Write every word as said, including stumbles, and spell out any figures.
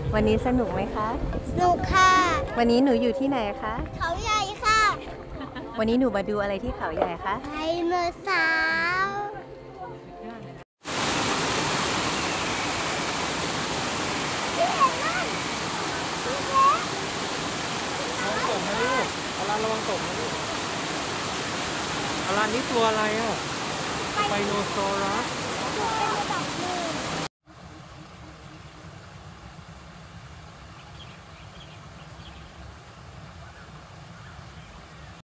วันนี้สนุกไหมคะสนุกค่ะวันนี้หนูอยู่ที่ไหนคะเขาใหญ่ค่ะวันนี้หนูมาดูอะไรที่เขาใหญ่คะไดโนเสาร์พี่เห็นนั่นพี่เล็กระวังตกนะลูกอารันระวังตกนะลูกอารันนี่ตัวอะไรอ่ะไบโนซอรัสดูเป็น